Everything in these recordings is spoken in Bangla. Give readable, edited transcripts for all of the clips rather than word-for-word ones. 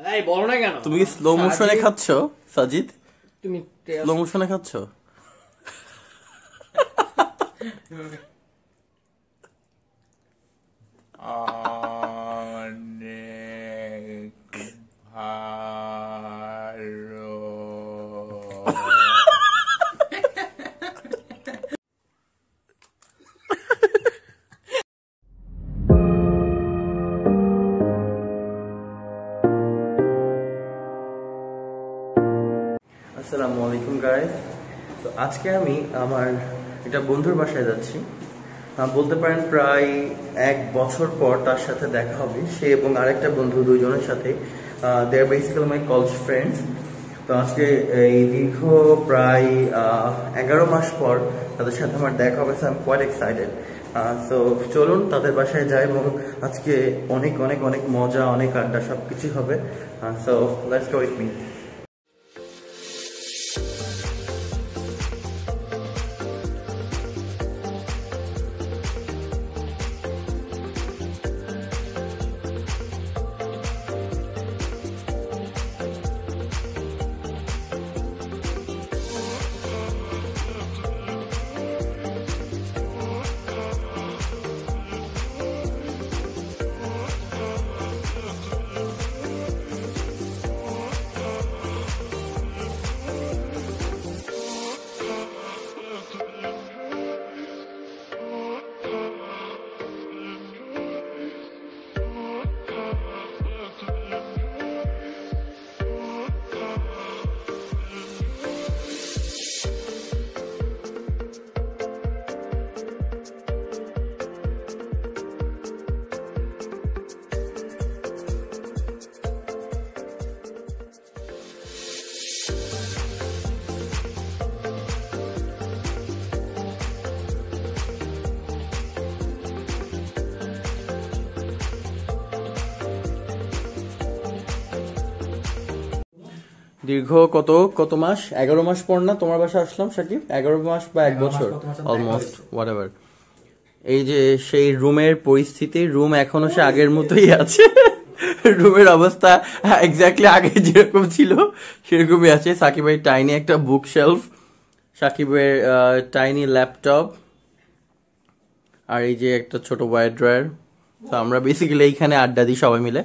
এই বলো না কেন? তুমি কি স্লো মোশনে খাচ্ছ সাজিদ? তুমি স্লো মোশনে খাচ্ছ? আসসালামু আলাইকুম গাইস। তো আজকে আমি আমার একটা বন্ধুর বাসায় যাচ্ছি। বলতে পারেন প্রায় 1 বছর পর তার সাথে দেখা হবে, সে এবং আরেকটা বন্ধু, দুইজনের সাথে। They are basically my college friends. তো আজকে এই দীর্ঘ প্রায় 11 মাস পর তাদের সাথে আমার দেখা হবে। So I am quite excited. So চলুন তাদের বাসায় যাই এবং আজকে অনেক অনেক অনেক মজা, অনেক আড্ডা, সব কিছুই হবে। So let's go with me. দীর্ঘ কত মাস, 11 মাস পর না তোমার বাসায় আসলাম শাকিব? 11 মাস বা 1 বছর অলমোস্ট, হোয়াটএভার। এই যে সেই রুমের পরিস্থিতি, রুম এখনো সে আগের মতোই আছে। রুমের অবস্থা এক্স্যাক্টলি আগে যেরকম ছিল সেরকমই আছে। সাকিবের টাইনি একটা বুক শেলফ, সাকিবের টাইনি ল্যাপটপ, আর এই যে একটা ছোট ওয়াইড ড্রয়ার। তো আমরা বেসিক্যালি এইখানে আড্ডা দিই সবাই মিলে।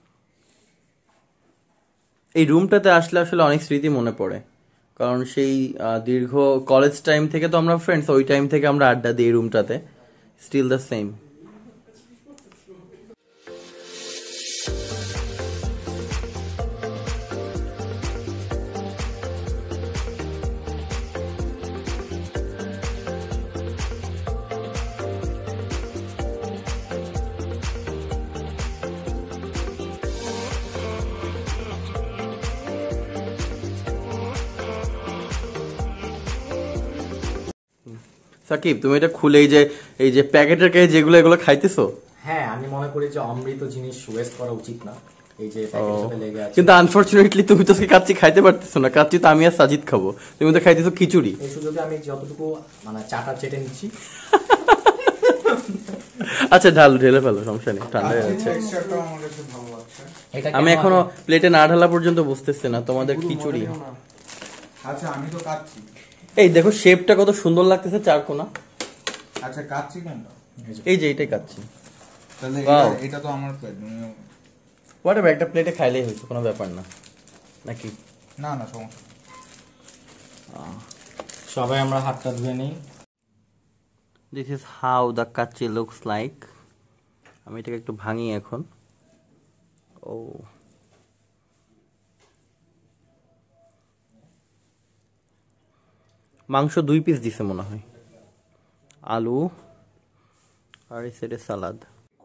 এই রুমটাতে আসলে আসলে অনেক স্মৃতি মনে পড়ে, কারণ সেই দীর্ঘ কলেজ টাইম থেকে তো আমরা ফ্রেন্ডস, ওই টাইম থেকে আমরা আড্ডা দিই রুমটাতে, স্টিল দ্য সেম। সাকিব, তুমি এটা খুলে এই যে প্যাকেটের গায়ে যেগুলো এগুলো খাইতেছো? হ্যাঁ, আমি মনে করি যে অমৃত জিনিস ওয়েস্ট করা উচিত না। এই যে প্যাকেটের সাথে লেগে আছে। কিন্তু আনফরচুনেটলি তুমি তো কাচ্চি খাইতে পারতেছো না। কাচ্চি তো আমি আর সাজিদ খাবো, তুমি তো খাইতেছো খিচুড়ি। এই সুযোগে আমি যতটুকু মানে চাটা চেটে নিচ্ছি। আচ্ছা ঢেলে ফেলো, সমস্যা নেই, ঠান্ডা হয়ে যাচ্ছে। আমি এখনো প্লেটে না ঢালা পর্যন্ত বুঝতেছি না তোমাদের খিচুড়ি। আচ্ছা আমি তো কাচ্ছি। এই দেখো শেপটা কত সুন্দর লাগতেছে, চারকোনা। আচ্ছা কাচ্ছি কোনটা? এই যে এটাই কাচ্ছি। তাহলে এটা তো আমার প্লেট। হোয়াটএভার, একটা প্লেটে খাইলেই হয়েছে, কোনো ব্যাপার না নাকি? না না সমস্যা। সবাই আমরা হাতটা ধুয়ে নিই। This is how the kacchi looks like. আমি এটাকে একটু ভাঙি এখন। ও মাংস 2 পিস দিছে মনে হয়, আলু আর এই সাইডে সালাদ।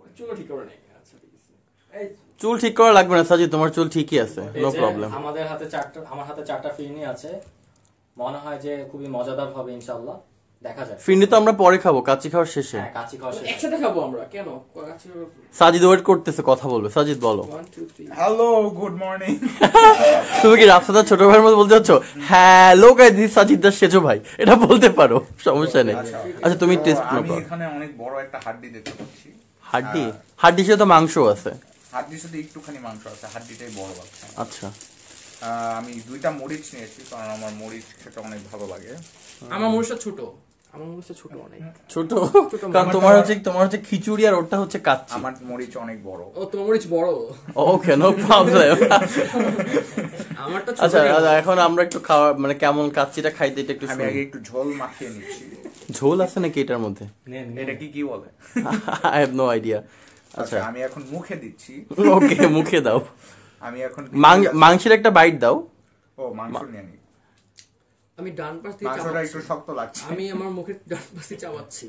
চুল ঠিক করা লাগবে না সাজি, তোমার চুল ঠিকই আছে, নো প্রবলেম। আমার হাতে 4টা ফিরনি আছে, মনে হয় যে খুবই মজাদার হবে ইনশাআল্লাহ। দেখা যাক। ফিরনি তো আমরা পরে খাবো, কাচ্চি খাওয়ার শেষে। হ্যাঁ, কাচ্চি খাওয়ার শেষে একসাথে খাবো আমরা। কেন? সাজিদ ওয়েট করতেছে, কথা বলবে। সাজিদ বলো। Hello, good morning. তুমি কি রাফসাদার ছোট ভাইয়ের মতো বলতে চাচ্ছ? Hello guys, this Sajid Das সেজো ভাই, এটা বলতে পারো, সমস্যা নেই। আচ্ছা তুমি টেস্ট করো। আমি এখানে অনেক বড় একটা হাড্ডি দেখতে পাচ্ছি। হাড্ডি? হাড্ডি সাথে তো মাংস আছে। হাড্ডির সাথে একটুখানি মাংস আছে, হাড্ডিটাই বড় লাগছে। আচ্ছা, আমি 2টা মরিচ নিয়েছি কারণ আমার মরিচ খেতে অনেক ভালো লাগে। আমার মরিচটা ছোট, আমার মরিচটা ছোট অনেক ছোট, কারণ তোমার হচ্ছে খিচুড়ি আর ওটা হচ্ছে কাচ্চি। আমার মরিচ অনেক বড়। ও তোমার মরিচ বড়। Okay, no problem. আমারটা ছোট। আচ্ছা, এখন আমরা একটু খাওয়া মানে কেমন কাচ্চিটা খাইতে এটা একটু আমি আগে একটু ঝোল মাখিয়ে নিচ্ছি। ঝোল আছে নাকি এটার মধ্যে? এটা কি বলে? I have no idea. আচ্ছা, আমি এখন মুখে দিচ্ছি। ওকে, মুখে দাও। আমি এখন মাংসের একটা বাইট দাও। ও, মাংস নিয়ে নি। আমি ডান পাশ দিয়ে মাংসটা একটু শক্ত লাগছে। আমি আমার মুখের ডান পাশে চাবাচ্ছি।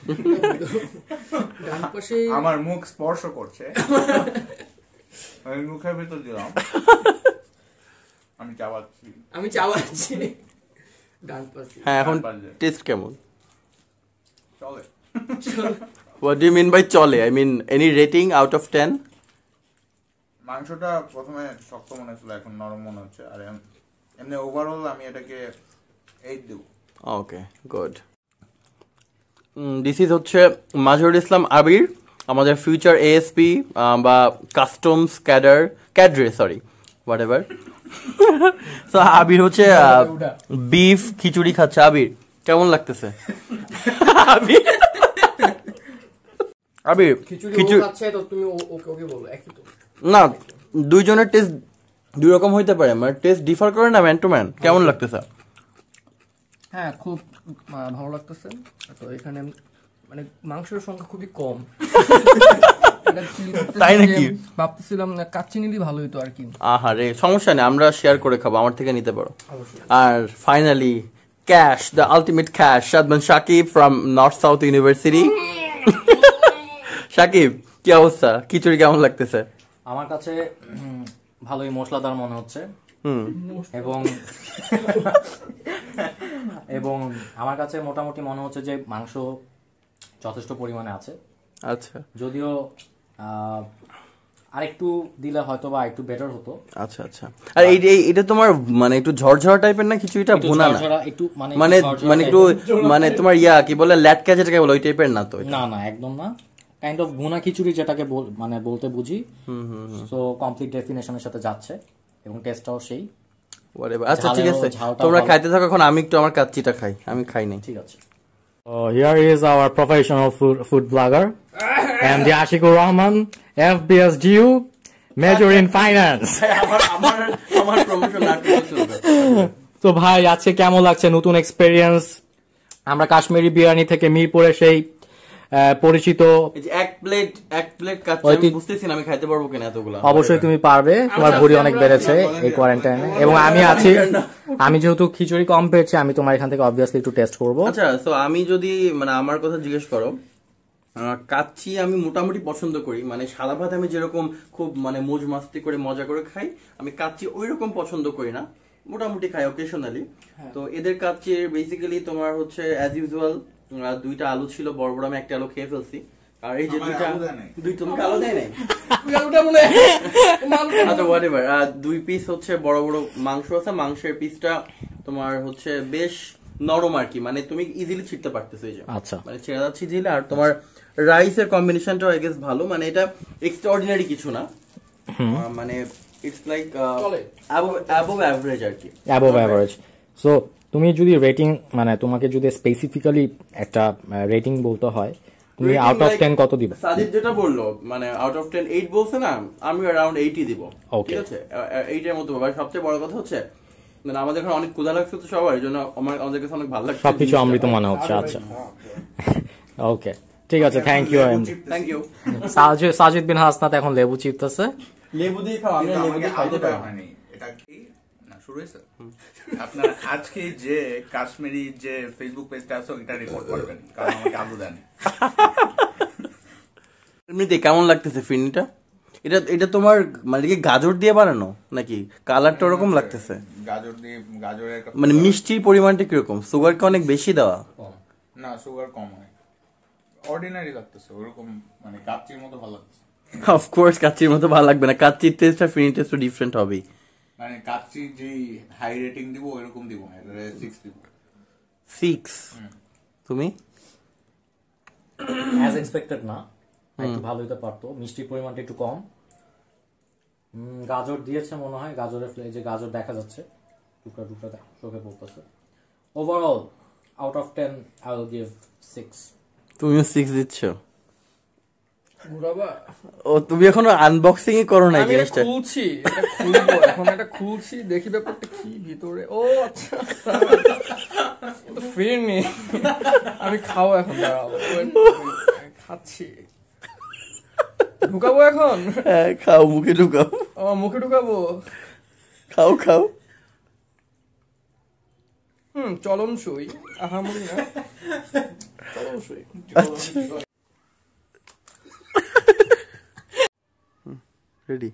ডান পাশে আমার মুখ স্পর্শ করছে। আমি মুখের ভিতর দিলাম। আমি চাবাচ্ছি। ডান পাশে। হ্যাঁ, এখন টেস্ট কেমন? চলে। What do you mean by চলে? I mean any rating out of 10? মাংসটা প্রথমে শক্ত মনে হচ্ছিল, এখন নরম মনে হচ্ছে। আর এমনি ওভারঅল আমি এটাকে 8 দেব। Okay, good. দিস ইজ হচ্ছে মাজহারুল ইসলাম আবির, আমাদের ফিউচার এএসপি বা কাস্টমস ক্যাডরে sorry whatever. So Abir হচ্ছে বিফ খিচুড়ি খাচ্ছে। আবির কেমন লাগতেছে? আবির খিচুড়ি খাচ্ছে তো তুমি ওকে বলো একই তো না, দুইজনের টেস্ট দুই রকম হইতে পারে, মানে টেস্ট ডিফার করে না ম্যান টু ম্যান। কেমন লাগতেছে? হ্যাঁ, খুব ভালো লাগতেছে। তো এখানে মানে মাংসের সংখ্যা খুবই কম। তাই নাকি? ভাবতেছিলাম কাচ্চি নিলে ভালো হতো আর কি। আহারে, সমস্যা নেই, আমরা শেয়ার করে খাবো, আমার থেকে নিতে পারো। আর finally cash, the ultimate cash, Shadman Shakib from North South University. Shakib, কি অবস্থা? খিচুড়ি কেমন লাগতেছে? আমার কাছে ভালোই মশলাদার মনে হচ্ছে, এবং এবং আমার কাছে মোটামুটি মনে হচ্ছে যে মাংস যথেষ্ট পরিমাণে আছে। আচ্ছা, যদিও আরেকটু দিলে হয়তো বা একটু বেটার হতো। আচ্ছা আচ্ছা। আর এটা তোমার মানে একটু ঝরঝরা টাইপের না খিচুড়িটা? ভুনা না একটু মানে একটু মানে তোমার কি বলে ল্যাটকা যেটাকে বলে ওই টাইপের না তো? না না, একদম না। কাইন্ড অফ ভুনা খিচুড়ি যেটাকে মানে বলতে বুঝি। সো কমপ্লিট ডেফিনেশনের সাথে যাচ্ছে এবং টেস্টটাও সেই। আচ্ছা, ঠিক আছে, তোমরা খাইতে থাকো, এখন আমি একটু আমার কাচ্চিটা খাই। আমি খাই নাই। ঠিক আছে। Here is our professional food blogger and the Ashikur Rahman, FBSDU, major in finance. আমার প্রমোশন না করতে চলবে। তো ভাই, আজকে কেমন লাগছে নতুন এক্সপেরিয়েন্স? আমরা কাশ্মীরি বিরিয়ানি থেকে মিরপুরে সেই পরিচিত এক প্লেট কাচ্চি আমি বুঝতেছি না আমি খাইতে পারবো কিনা এতগুলো। অবশ্যই তুমি পারবে, তোমার ভুঁড়ি অনেক বেড়েছে এই কোয়ারেন্টাইনে, এবং আমি আছি। আমি যেহেতু খিচুড়ি কম পেয়েছি, আমি তোমার এখান থেকে অবভিয়াসলি একটু টেস্ট করবো। আচ্ছা, তো আমি যদি মানে আমার কথা জিজ্ঞেস করো, কাচ্চি আমি মোটামুটি পছন্দ করি। মানে সাদা ভাত আমি যেরকম খুব মানে মৌজ মাস্তি করে মজা করে খাই, আমি কাচ্চি ওই রকম পছন্দ করি না, মোটামুটি খাই অকেশনালি। তো এদের কাচ্চি বেসিক্যালি তোমার হচ্ছে অ্যাজ ইউজুয়াল 2টা আলু ছিল বড় বড়, আমি একটা আলু খেয়ে ফেলছি। আর এই যে তোমাকে আলু দেয় নাই। আচ্ছা, হোয়াট এভার। 2 পিস হচ্ছে বড় বড় মাংস আছে, মাংসের পিসটা তোমার হচ্ছে বেশ নরম আর কি, মানে তুমি ইজিলি ছিটতে পারতেছো। এই যে আচ্ছা, মানে ছেড়ে যাচ্ছি ঝিলে। আর তোমার রাইসের কম্বিনেশনটাও আই গেস ভালো, মানে এটা এক্সট্রাঅর্ডিনারি কিছু না, মানে ইটস লাইক অ্যাবভ অ্যাভারেজ আর কি, অ্যাবভ অ্যাভারেজ। সো তুমি যদি রেটিং মানে তোমাকে যদি স্পেসিফিক্যালি একটা রেটিং বলতে হয়, তুমি আউট অফ 10 কত দিবে? সাজিদ যেটা বললো মানে আউট অফ 10 8 বলছে না, আমি অ্যারাউন্ড 80 দিব। ঠিক আছে, 8 এর মতো। আর সবচেয়ে বড় কথা হচ্ছে মানে আমাদের এখানে অনেক ক্ষুধা লাগছে তো সবার, এই জন্য আমাদের কাছে অনেক ভালো লাগছে, সবকিছু অমৃত মনে হচ্ছে। আচ্ছা, ওকে, ঠিক আছে, থ্যাংক ইউ। সাজিদ বিন হাসনাত এখন লেবু চিপতেছে। লেবু দিয়ে খাও, আমি লেবু দিয়ে খাইতে পারি না। এটা কি না শুরু হয়েছে? আপনার আজকে যে কাশ্মীরি যে ফেসবুক পেজটা আছে ওটা রিপোর্ট করবেন, কারণ আমাকে আলু দেন। এমনিতে কেমন লাগতেছে ফিরনিটা? এটা তোমার মানে কি গাজর দিয়ে বানানো নাকি? কালারটা ওরকম লাগতেছে। গাজর দিয়ে, গাজরের মানে মিষ্টির পরিমাণটা কিরকম? সুগার কি অনেক বেশি দেওয়া? না, সুগার কম হয়, অর্ডিনারি লাগতেছে ওরকম, মানে কাচ্চির মতো ভালো লাগছে। অফকোর্স কাচ্চির মতো ভালো লাগবে না, কাচ্চির টেস্ট আর ফিরনি টেস্ট তো ডিফারেন্ট হবেই। মানে কাচ্চি যে হাই রেটিং দিব এরকম দিব না, এটা 6 দিব। 6? তুমি? অ্যাজ এক্সপেক্টেড না, একটু ভালো হতে পারতো, মিষ্টির পরিমাণটা একটু কম, গাজর দিয়েছে মনে হয়, গাজরের এই যে গাজর দেখা যাচ্ছে টুকরা টুকরা চোখে পড়তেছে। Overall out of 10 I will give 6। তুমিও 6 দিচ্ছ? ঘুরাবা? ও তুমি এখনো আনবক্সিং করো না আমি এটা জিনিসটা? খুলছি, এটা খুলবো এখন, এটা খুলছি দেখি ব্যাপারটা কি ভিতরে। ও আচ্ছা, তো ফিরনি। আমি খাও এখন, দাঁড়াও খাচ্ছি। ঢুকাবো এখন? হ্যাঁ খাও, মুখে ঢুকাও। ও মুখে ঢুকাবো? খাও খাও। চলনসই, আহামরি না, চলনসই। আচ্ছা রেডি?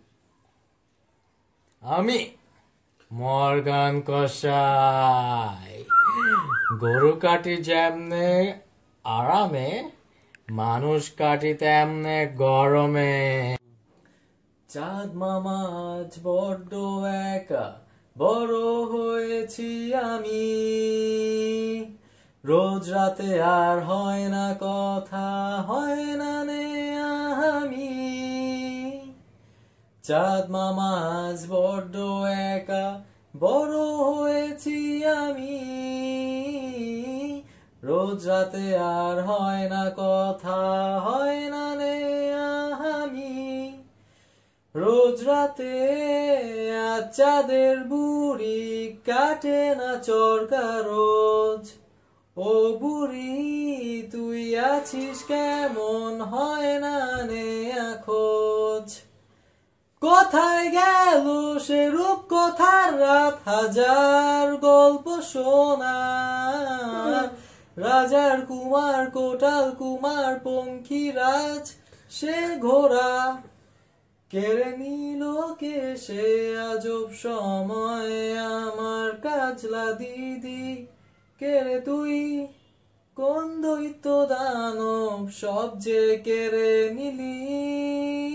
আমি মর্গান কষাই গরু কাটি যেমনে আরামে, মানুষ কাটি তেমনে গরমে। চাঁদ মামা আজ বড্ড একা, বড় হয়েছি আমি, রোজ রাতে আর হয় না কথা, হয় না নে আমি। চাঁদ মামা আজ বড্ড একা, বড় হয়েছি আমি, রোজ রাতে আর হয় না কথা, হয় না নে আমি। রোজ রাতে আজ চাঁদের বুড়ি, কাটে না চরকা রোজ। ও বুড়ি তুই আছিস কেমন, হয় না নে খোঁজ। কোথায় গেল সে রূপ কথার রাত, হাজার গল্প শোনার। রাজার কুমার, কোটাল কুমার, পঙ্খিরাজ সে ঘোড়া, কেড়ে নিল কে সে আজব সময় আমার কাজলা দিদি। কেড়ে তুই কোন দৈত্য দানব, সব যে কেড়ে নিলি।